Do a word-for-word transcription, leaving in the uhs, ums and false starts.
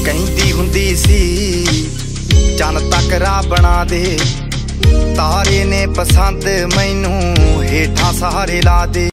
ਕਹਿੰਦੀ ਹੁੰਦੀ ਸੀ ਚੰਨ ਤੱਕ ਰਾਹ ਬਣਾ ਦੇ, ਤਾਰੇ ਨੇ ਪਸੰਦ ਮੈਨੂੰ ਹੇਠਾਂ ਸਹਾਰੇ ਲਾ ਦੇ।